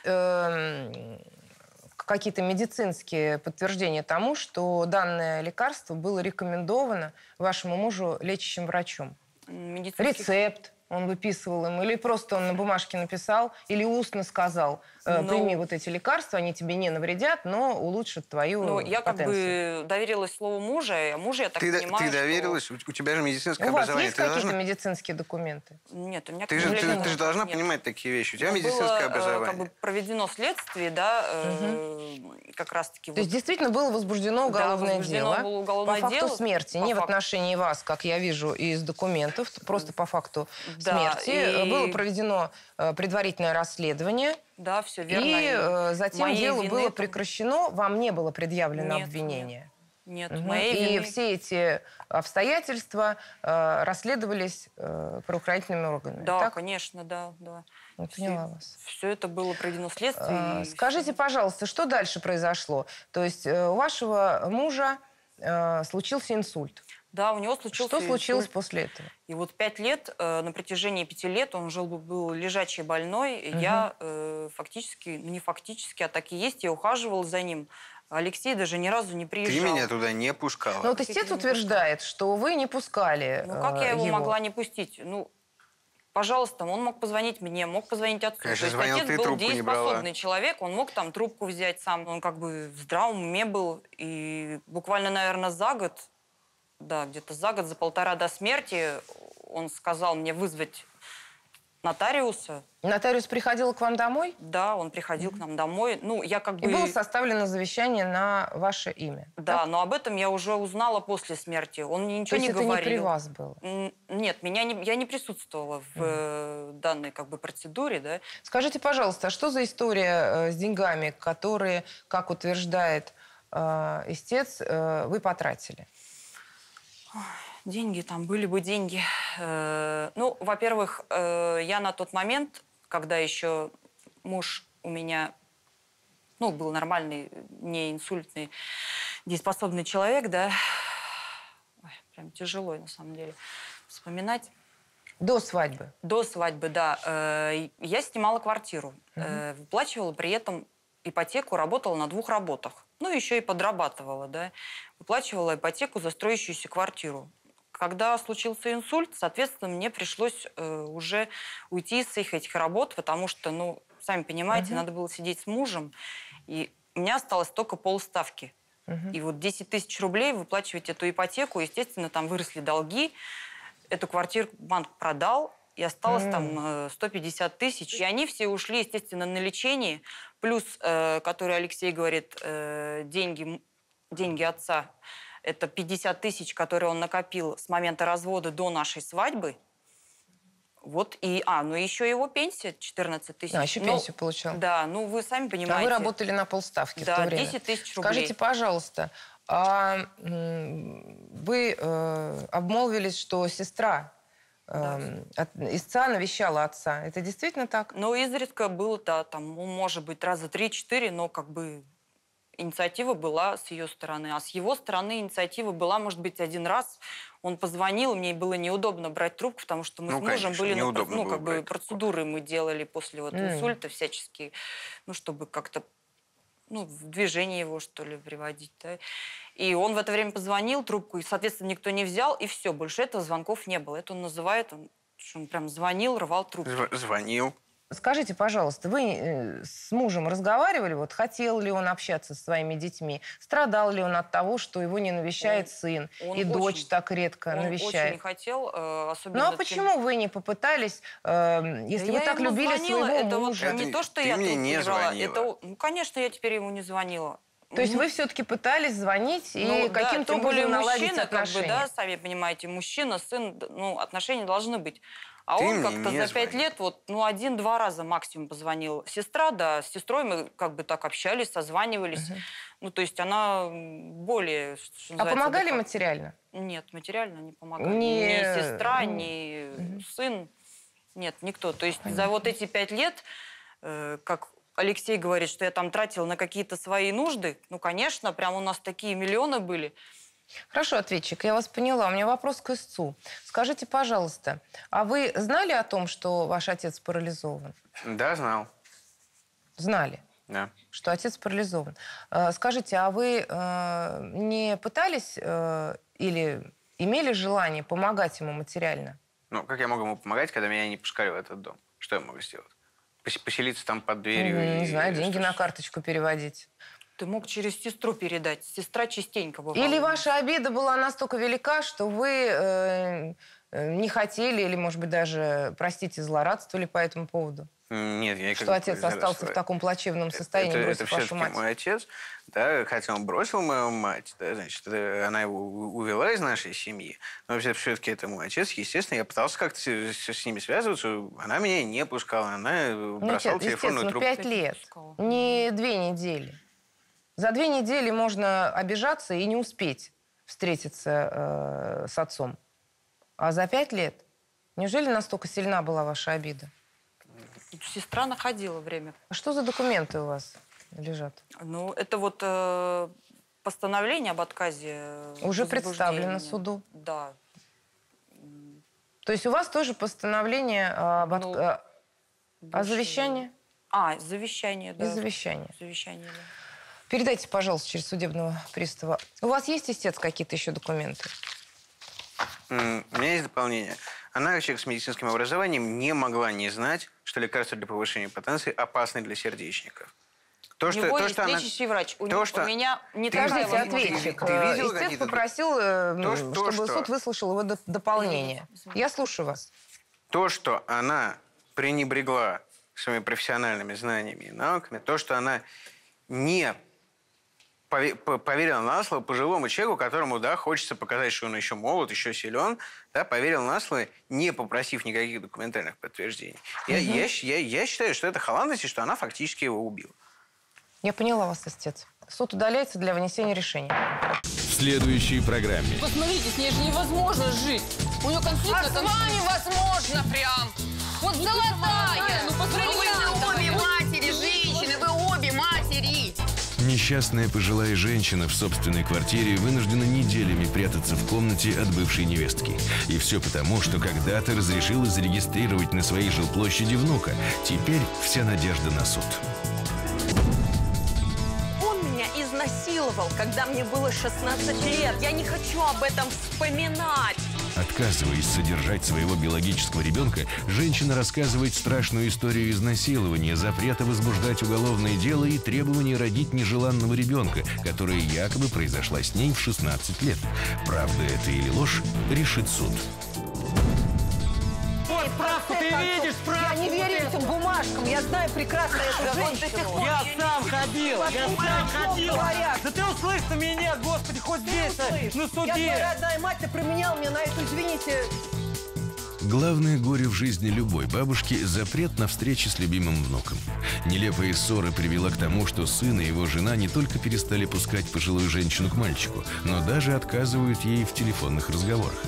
Эм, какие-то медицинские подтверждения тому, что данное лекарство было рекомендовано вашему мужу лечащим врачом? Медицинских- Рецепт он выписывал им, или просто он на бумажке написал, или устно сказал, э, Ну- прими вот эти лекарства, они тебе не навредят, но улучшат твою Ну, я как потенцию. бы доверилась слову мужа, а мужа я так Ты, до- понимаю, ты что- доверилась? У, у тебя же медицинское У вас образование. есть Ты какие-то должна- медицинские документы? Нет, у меня, Ты к же, ты, сожалению, ты же должна нет. понимать такие вещи. У тебя Но медицинское было, э, образование. как бы проведено следствие, да, э, как раз-таки... То есть действительно было возбуждено уголовное Да, возбуждено дело было уголовное по факту дело, смерти, по не в факту. отношении вас, как я вижу из документов, просто по факту Да, смерти. и- Было проведено э, предварительное расследование, Да, все верно. и э, затем моей дело вины было там- прекращено, вам не было предъявлено Нет, обвинение. Нет, Мгм. моей И вины... все эти обстоятельства э, расследовались э, правоохранительными органами. Да, так? конечно, да, да. Я поняла вас. Все это было проведено следствие. А, и Скажите, пожалуйста, что дальше произошло? То есть э, у вашего мужа э, случился инсульт. Да, у него случился Что случилось инсульт. после этого? И вот пять лет, э, на протяжении пяти лет он жил, был лежачий больной. И я э, фактически, ну не фактически, а так и есть, я ухаживала за ним. Алексей даже ни разу не Ты приезжал. меня туда не пускала. Ну, вот истец утверждает, что вы не пускали Ну как я э, его, могла не пустить? Ну, пожалуйста, он мог позвонить мне, мог позвонить отцу. Конечно, То есть звонил, отец ты был трубку не брала. дееспособный человек, он мог там трубку взять сам. Он как бы в здравом уме был. И буквально, наверное, за год, да, где-то за год, за полтора до смерти он сказал мне вызвать нотариуса. Нотариус приходил к вам домой? Да, он приходил к нам домой. Ну, я как И бы... было составлено завещание на ваше имя? Да, но об этом я уже узнала после смерти. Он мне ничего То есть не это говорил. не при вас было? М, Нет, меня не, я не присутствовала в э, данной как бы процедуре, да. Скажите, пожалуйста, а что за история э, с деньгами, которые, как утверждает э, истец, э, вы потратили? Деньги там были бы деньги. Э, Ну, во-первых, э, я на тот момент, когда еще муж у меня, ну, был нормальный, не инсультный, дееспособный человек, да. Ой, прям тяжело, на самом деле, вспоминать. До свадьбы? До свадьбы, да. Э, Я снимала квартиру, э, выплачивала при этом ипотеку, работала на двух работах. Ну, еще и подрабатывала, да. Выплачивала ипотеку за строящуюся квартиру. Когда случился инсульт, соответственно, мне пришлось э, уже уйти из всех этих работ, потому что, ну, сами понимаете, Мгм. надо было сидеть с мужем, и у меня осталось только полставки. Мгм. И вот десять тысяч рублей выплачивать эту ипотеку, естественно, там выросли долги. Эту квартиру банк продал, и осталось Mm. там сто пятьдесят тысяч. И они все ушли, естественно, на лечение. Плюс, э, который Алексей говорит, э, деньги, деньги отца, это пятьдесят тысяч, которые он накопил с момента развода до нашей свадьбы. Вот и... А, ну еще его пенсия четырнадцать тысяч. А, еще Ну, пенсию получал. Да, ну вы сами понимаете. А вы работали на полставки Да, в то время. десять тысяч рублей. Скажите, пожалуйста, а м, вы э, обмолвились, что сестра э, от- истца навещала отца. Это действительно так? Ну, изредка было, да, там, ну, может быть, раза три-четыре, но как бы инициатива была с ее стороны. А с его стороны инициатива была, может быть, один раз. Он позвонил, мне было неудобно брать трубку, потому что мы Ну, с мужем конечно, были, на, неудобно ну, было как бы брать процедуры мы делали после вот М. инсульта всяческие, ну, чтобы как-то, ну, в движение его, что ли, приводить, да. И он в это время позвонил, трубку, и, соответственно, никто не взял, и все, больше этого звонков не было. Это он называет, он, что он прям звонил, рвал трубку. Зв- Звонил. Скажите, пожалуйста, вы э, с мужем разговаривали? Вот хотел ли он общаться со своими детьми? Страдал ли он от того, что его не навещает Он- сын? он И очень- дочь так редко Он навещает? очень хотел, э, особенно... Ну а тем- почему вы не попытались, э, если Да вы я так ему любили звонила, своего это мужа? Вот не то, что ты я мне трубку не брала, звонила. это, ну, конечно, я теперь ему не звонила. То есть Ну, вы все-таки пытались звонить и ну, да, каким-то тем более образом наладить мужчина, отношения? Как бы, да, сами понимаете, мужчина, сын, д- ну, отношения должны быть. А Ты он мне как-то не за пять звони. лет, вот, ну, один-два раза максимум позвонил. Сестра, да, с сестрой мы как бы так общались, созванивались. Ну, то есть она м, более, что А называется, помогали адекватна. материально? Нет, материально не помогали. Не- Ни сестра, Мгм. ни сын. Нет, никто. То есть за вот эти пять лет, э, как Алексей говорит, что я там тратил на какие-то свои нужды, ну, конечно, прям у нас такие миллионы были. Хорошо, ответчик, я вас поняла. У меня вопрос к истцу. Скажите, пожалуйста, а вы знали о том, что ваш отец парализован? Да, знал. Знали, Да. что отец парализован. Э, Скажите, а вы э, не пытались э, или имели желание помогать ему материально? Ну, как я могу ему помогать, когда меня не пускали в этот дом? Что я могу сделать? Пос- Поселиться там под дверью? М, и- Не знаю, деньги что на ж? карточку переводить. Ты мог через сестру передать. Сестра частенько бывала. Или ваша обида была настолько велика, что вы э, э, не хотели или, может быть, даже, простите, злорадствовали по этому поводу? Нет, я Что как отец бы остался в злорадствую. таком плачевном состоянии, это, бросив это вашу все-таки мать? мой отец, да, хотя он бросил мою мать, да, значит, это- она его у- увела из нашей семьи, но все-таки это мой отец, естественно, я пытался как-то с, с- с ними связываться, она меня не пускала, она бросала Ну, телефонную естественно, трубку. пять лет, не две недели. За две недели можно обижаться и не успеть встретиться э, с отцом. А за пять лет? Неужели настолько сильна была ваша обида? Сестра находила время. А что за документы у вас лежат? Ну, это вот э, постановление об отказе. э, Уже возбуждения. представлено суду? Да. То есть у вас тоже постановление об от- Ну, э, о больше- завещании? А, завещание, да. И завещание. Завещание, да. Передайте, пожалуйста, через судебного пристава. У вас есть, истец, какие-то еще документы? М, У меня есть дополнение. Она, как человек с медицинским образованием, не могла не знать, что лекарства для повышения потенции опасны для сердечников. То, У что, него то, есть что она... лечащий врач. У, то, него- что- у меня не Ты- такая Подождите, возможность. ответчик. Ты видела Истец какие-то- попросил, э, То, что- чтобы что? суд выслушал его д- дополнение. Я слушаю вас. То, что она пренебрегла своими профессиональными знаниями и навыками, то, что она не пове- по- поверила на слово пожилому человеку, которому, да, хочется показать, что он еще молод, еще силен, да, поверил на слово, не попросив никаких документальных подтверждений. Я, Мгм. я, щ- я, я считаю, что это халатность, и что она фактически его убила. Я поняла вас, истец. Суд удаляется для вынесения решения. В следующей программе. Посмотрите, с ней же невозможно жить. У нее конфликт А на с конфликт. вами возможно прям. Вот золотая. Ну, посмотрите, Вы же обе вот. матери, женщины, вы обе матери. Несчастная пожилая женщина в собственной квартире вынуждена неделями прятаться в комнате от бывшей невестки. И все потому, что когда-то разрешила зарегистрировать на своей жилплощади внука. Теперь вся надежда на суд. Он меня изнасиловал, когда мне было шестнадцать лет. Я не хочу об этом вспоминать. Отказываясь содержать своего биологического ребенка, женщина рассказывает страшную историю изнасилования, запрета возбуждать уголовное дело и требования родить нежеланного ребенка, которая якобы произошла с ней в шестнадцать лет. Правда это или ложь, решит суд. Ой, проф знаю прекрасно эту женщину. Я сам ходил, я сам ходил. Говорят. Да ты услышь меня, Господи, хоть здесь, на суде. Я твоя родная мать, ты променял меня на эту, извините... Главное горе в жизни любой бабушки – запрет на встречи с любимым внуком. Нелепая ссора привела к тому, что сын и его жена не только перестали пускать пожилую женщину к мальчику, но даже отказывают ей в телефонных разговорах.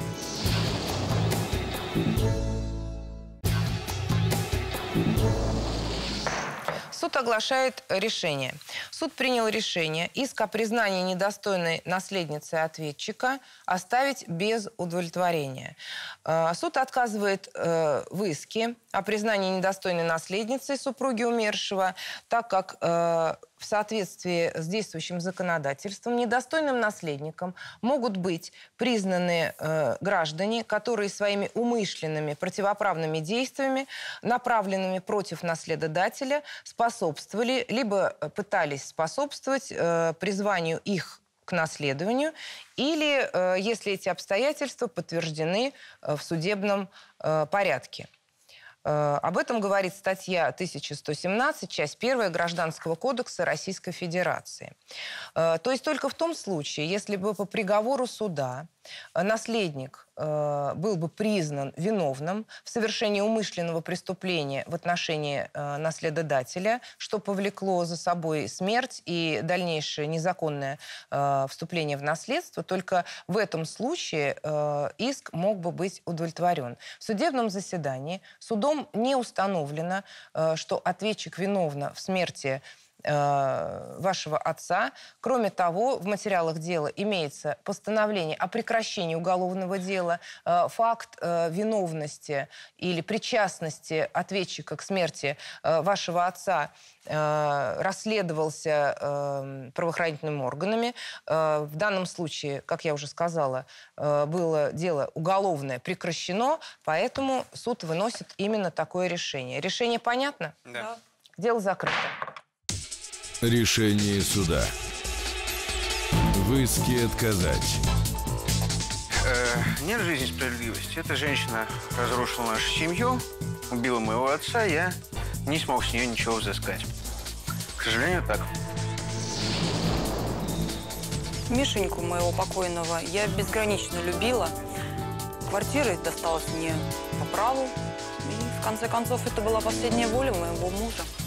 Суд оглашает решение. Суд принял решение иск о признании недостойной наследницы ответчика оставить без удовлетворения. Суд отказывает в иске о признании недостойной наследницей супруги умершего, так как в соответствии с действующим законодательством недостойным наследником могут быть признаны э, граждане, которые своими умышленными противоправными действиями, направленными против наследодателя, способствовали, либо пытались способствовать э, призванию их к наследованию, или, э, если эти обстоятельства подтверждены э, в судебном э, порядке. Об этом говорит статья тысяча сто семнадцать, часть первая Гражданского кодекса Российской Федерации. То есть только в том случае, если бы по приговору суда наследник был бы признан виновным в совершении умышленного преступления в отношении наследодателя, что повлекло за собой смерть и дальнейшее незаконное вступление в наследство, только в этом случае иск мог бы быть удовлетворен. В судебном заседании судом не установлено, что ответчик виновна в смерти вашего отца. Кроме того, в материалах дела имеется постановление о прекращении уголовного дела. Факт виновности или причастности ответчика к смерти вашего отца расследовался правоохранительными органами. В данном случае, как я уже сказала, было дело уголовное прекращено, поэтому суд выносит именно такое решение. Решение понятно? Да. Дело закрыто. Решение суда. В иске отказать. Э, нет в жизни справедливости. Эта женщина разрушила нашу семью, убила моего отца, я не смог с нее ничего взыскать. К сожалению, так. Мишеньку моего покойного я безгранично любила. Квартира досталась мне по праву. И в конце концов это была последняя воля моего мужа.